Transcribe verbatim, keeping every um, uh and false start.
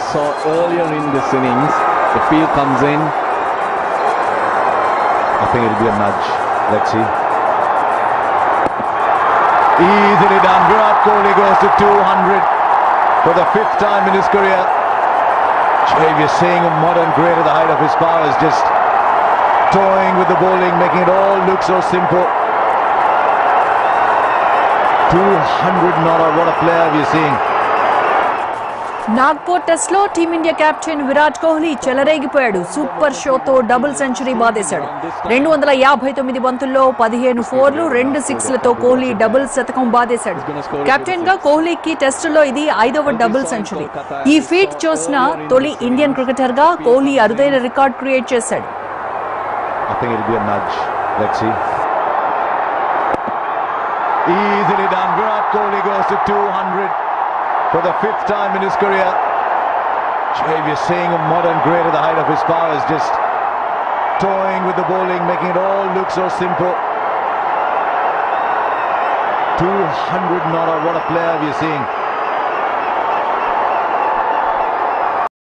saw earlier in this innings. The field comes in. I think it'll be a nudge. Let's see. Easily done. Virat Kohli goes to two hundred for the fifth time in his career. If you're seeing a modern great at the height of his powers, just toying with the bowling, making it all look so simple. two hundred not out. What a player we're seeing. Nagpur test లో team India captain Virat Kohli చెలరేగిపోయాడు. Super షోతో double century బాదేశాడు. రెండు వందల యాభై తొమ్మిది బంతుల్లో పదిహేను ఫోర్లు రెండు సిక్స్లతో కోహ్లీ డబుల్ శతకం బాదేశాడు. కెప్టెన్ గా కోహ్లీకి టెస్టులో ఇది ఐదవ డబుల్ సెంచరీ. ఈ ఫీట్ చూసిన తొలి ఇండియన్ క్రికెటర్ గా కోహ్లీ అరుదైన రికార్డ్ క్రియేట్ చేశాడు. Easily done. Virat Kohli goes to two hundred for the fifth time in his career. If you're seeing a modern great at the height of his powers, just toying with the bowling, making it all look so simple. two hundred not out. What a player we're seeing.